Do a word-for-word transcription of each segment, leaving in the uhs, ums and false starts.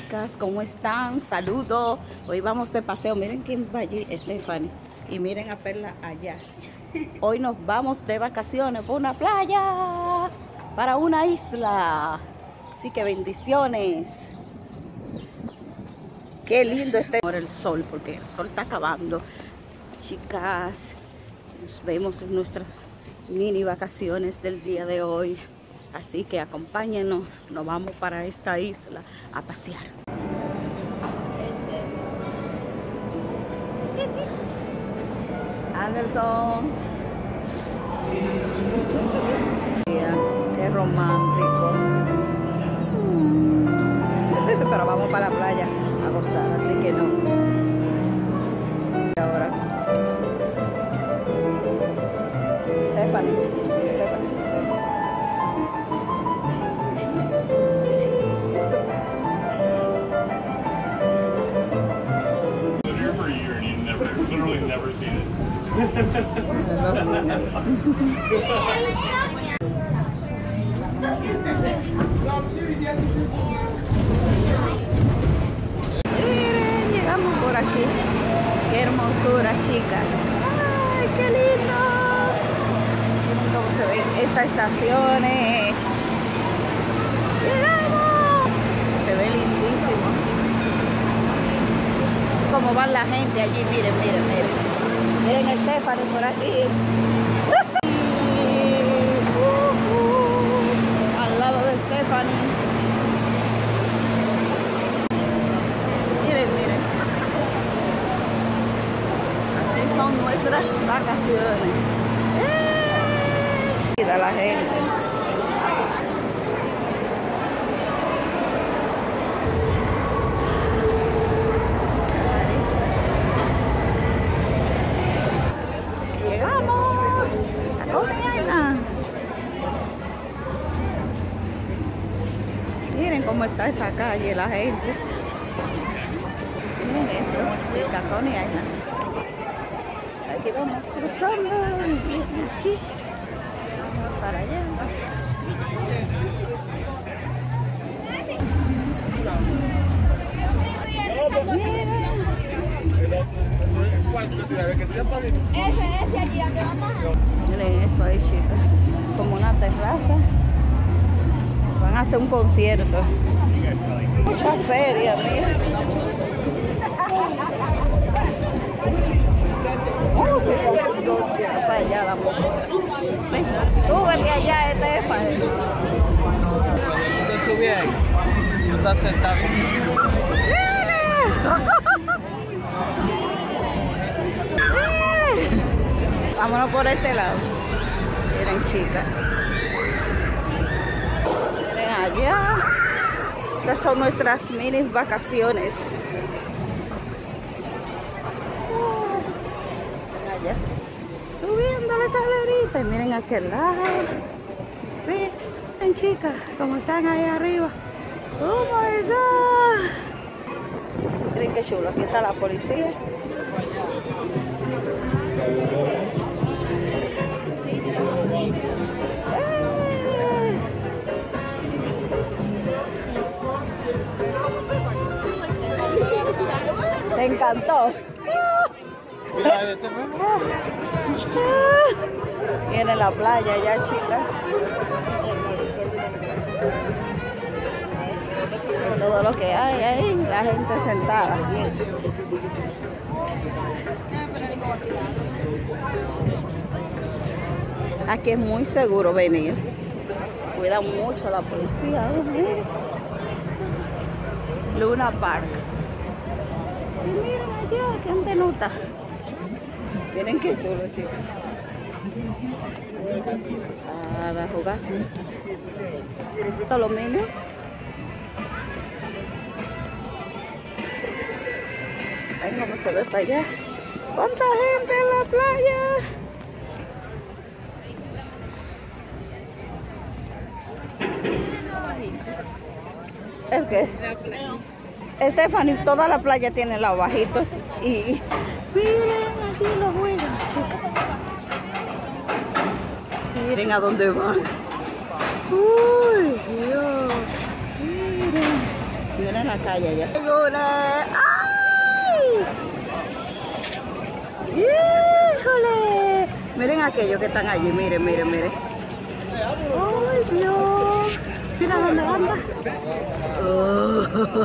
chicas, ¿cómo están? Saludos. Hoy vamos de paseo. Miren quién va allí, Stephanie. Y miren a Perla allá. Hoy nos vamos de vacaciones por una playa, para una isla. Así que bendiciones. Qué lindo este por el sol, porque el sol está acabando. Chicas, nos vemos en nuestras mini vacaciones del día de hoy. Así que acompáñenos, nos vamos para esta isla a pasear. Anderson. Qué romántico. Pero vamos para la playa a gozar, así que no. Ahora. Stephanie. Stephanie. Literally never seen it. Miren, llegamos por aquí. Qué hermosura, chicas. ¡Ay, qué lindo! Miren cómo se ven estas estaciones. ¡Llegamos! Se ve lindísimo. Cómo va la gente allí, miren, miren, miren. Miren a Stephanie por aquí. Uh, uh, al lado de Stephanie. Miren, miren. Así son nuestras vacaciones. ¡Eh! Mira la gente. Miren cómo está esa calle, la gente. Miren esto, de Coney Island. Aquí vamos cruzando, aquí, aquí. Vamos para allá. Ese, ese allí, ¿a dónde vamos? Miren eso ahí, chicas. Como una terraza. Van a hacer un concierto. Mucha feria, mira. Música. Para allá la música. Tú vete allá, Stephanie. Cuando tú te subes ahí, tú estás sentado. Vámonos por este lado. Miren, chicas. Miren allá. Estas son nuestras mini vacaciones. Miren allá. Subiendo la escalerita. Y miren aquel lado. Sí. Miren, chicas, como están ahí arriba. Oh my God. Miren qué chulo. Aquí está la policía. ¿Te encantó? Viene la playa ya, chicas. Todo lo que hay ahí, la gente sentada. Aquí es muy seguro venir. Cuida mucho la policía. ¿Eh? Luna Park. Y miren allá, qué antenota. Miren qué chulo, chicos. Para jugar. Aluminio. Ven cómo se ve para allá. ¿Cuánta gente en la playa? ¿El qué? Stephanie, toda la playa tiene el lado bajito. Y, y miren, aquí lo juegan, chicas. Miren a dónde van. Uy, Dios. Miren. miren la calle allá. ¡Ay! ¡Híjole! Miren aquellos que están allí, miren, miren, miren. ¡Ay, Dios! Mira dónde anda. Oh.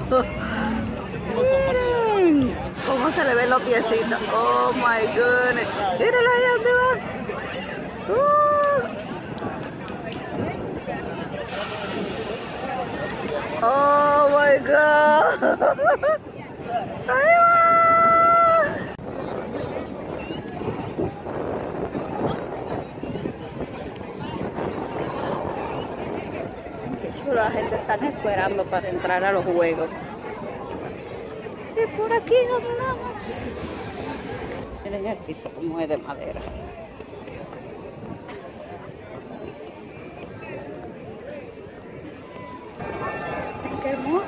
Miren cómo se le ven los piecitos. Oh my goodness. Míralo ahí dónde va. Uh. Oh my God. Ahí va. La gente está esperando para entrar a los juegos. Y por aquí andamos. Miren el piso como es de madera. Qué hermoso.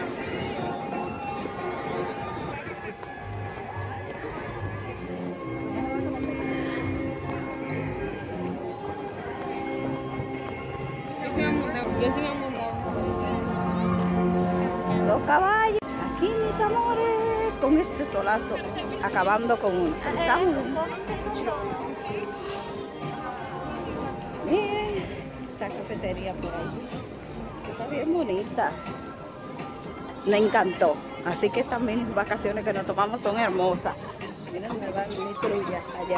Los caballos, aquí mis amores, con este solazo, acabando con uno. Estamos. Miren esta cafetería por ahí, está bien bonita. Me encantó, así que también las vacaciones que nos tomamos son hermosas. Miren, me va mi trulla allá.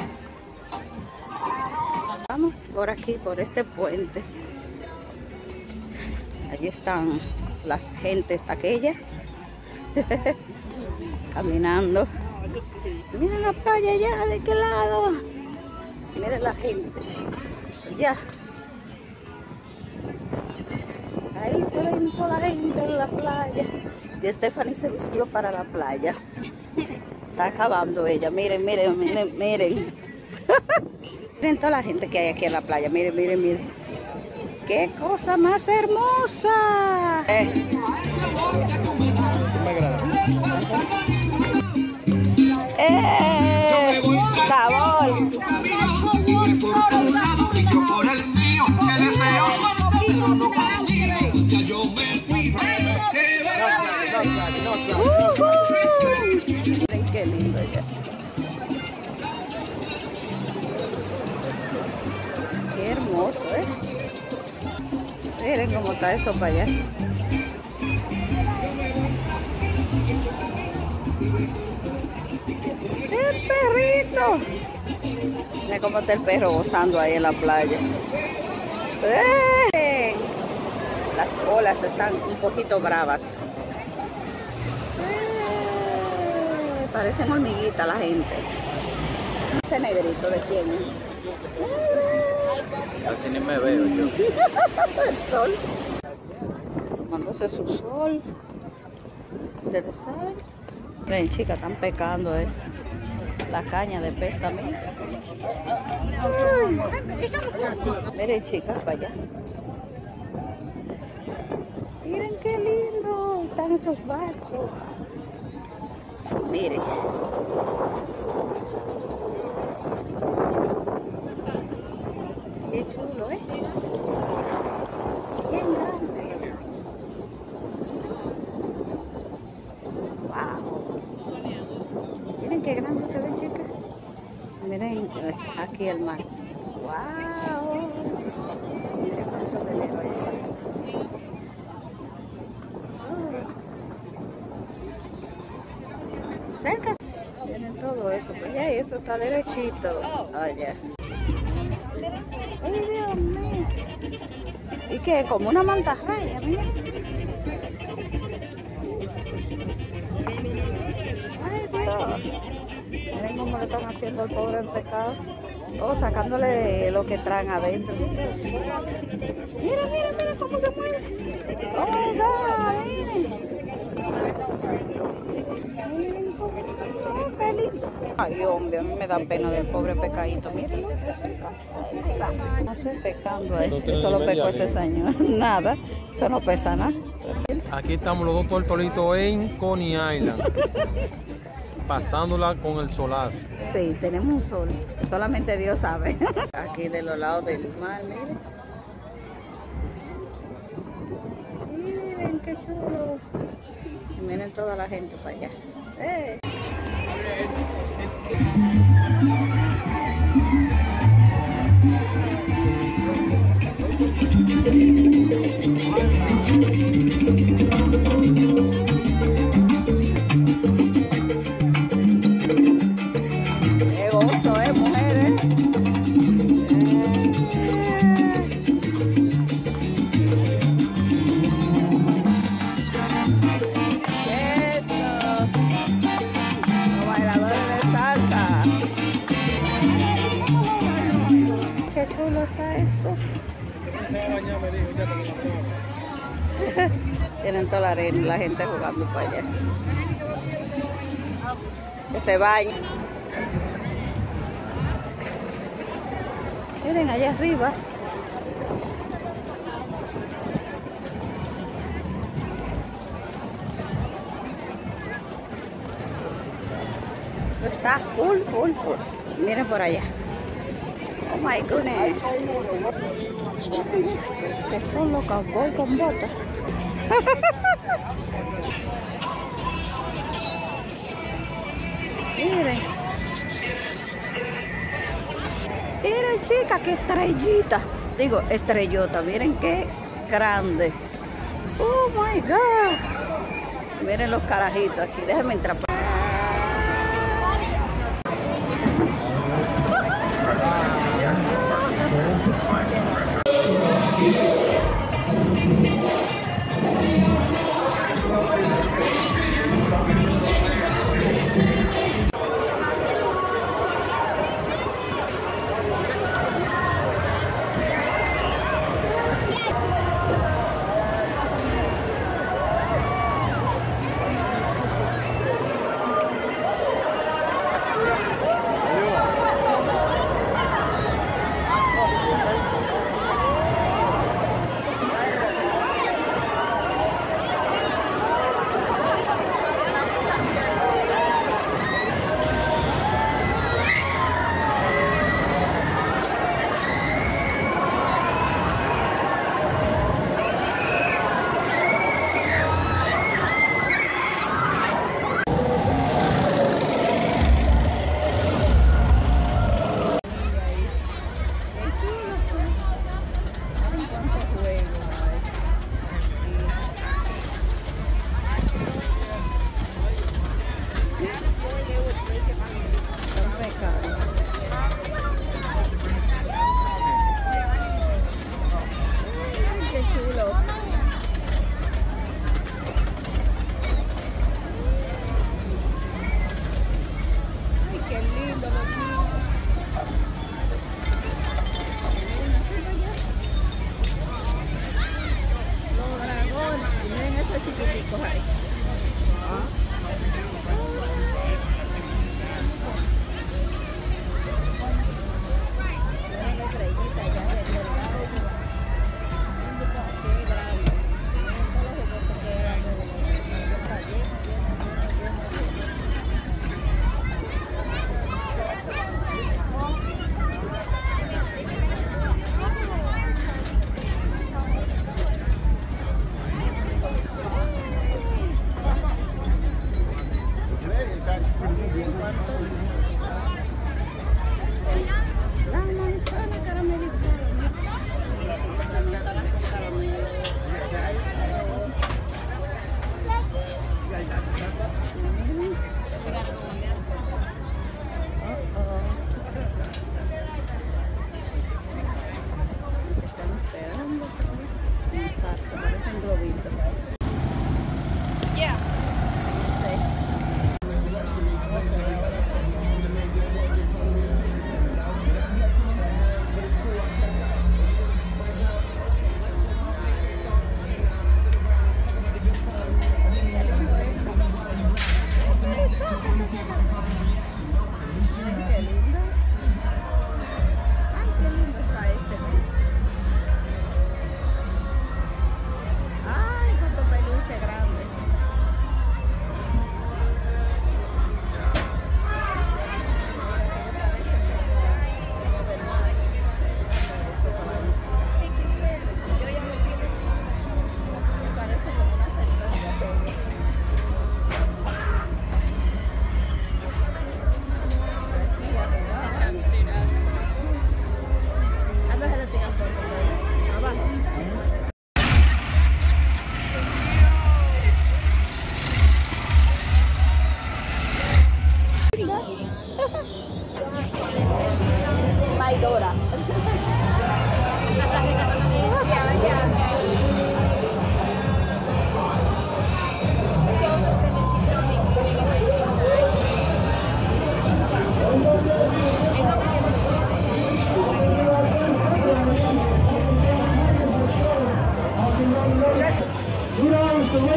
Vamos por aquí, por este puente. Allí están las gentes aquellas caminando. Miren la playa allá, ¿de qué lado? Miren la gente allá. Ahí se ven toda la gente en la playa. Y Stephanie se vistió para la playa. Está acabando ella. Miren, miren, miren, miren. Miren toda la gente que hay aquí en la playa. Miren, miren, miren. ¡Qué cosa más hermosa! Eh. ¡Eh! ¡Sabor! Miren qué lindo ya. Qué hermoso, ¿eh? Miren cómo está eso para allá. ¡El perrito! Miren cómo está el perro gozando ahí en la playa. ¡Eh! Las olas están un poquito bravas. ¡Eh! Parecen hormiguitas la gente. Ese negrito, ¿de quién es? Casi ni me veo yo. El sol. Tomándose su sol. Ustedes saben. Miren, chicas, están pescando eh. la caña de pesca. Miren, miren chicas, para allá. Miren qué lindo están estos barcos. Miren. Qué chulo, ¿eh? Bien grande. Wow. Miren qué grande se ven, chicas. Miren aquí el mar. Wow. Miren cuánto velero hay. Cerca. Miren todo eso. Pues ya eso está derechito. Allá. ¡Ay, Dios mío! ¿Y qué? Como una mantarraya, mira. ¡Ay, Dios! Miren cómo le están haciendo al pobre pescado. Oh, sacándole lo que traen adentro. Mira, mira, mira cómo se mueve. ¡Oh, my God! Miren. Miren cómo oh, qué lindo. Ay, hombre, a mí me da pena del pobre pescadito. Miren, no sé, pescando ahí. Eso lo pescó ese señor. Nada, eso no pesa nada. Aquí estamos los dos tortolitos en Coney Island. Pasándola con el solazo. Sí, tenemos un sol. Solamente Dios sabe. Aquí de los lados del mar, miren. Miren qué chulo. Y miren toda la gente para allá. ¡Eh! ¡Qué gozo, eh, mujeres! Qué chulo está esto. Tienen toda la arena, la gente jugando para allá. Que se bañen. Miren allá arriba. Está full, full, full. Miren por allá. Oh my goodness. Que son los cowboys con botas. Miren. Miren, chica, qué estrellita. Digo, estrellota. Miren qué grande. Oh my God. Miren los carajitos aquí. Déjenme entrar.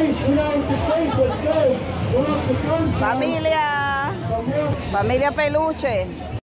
Familia, familia peluche.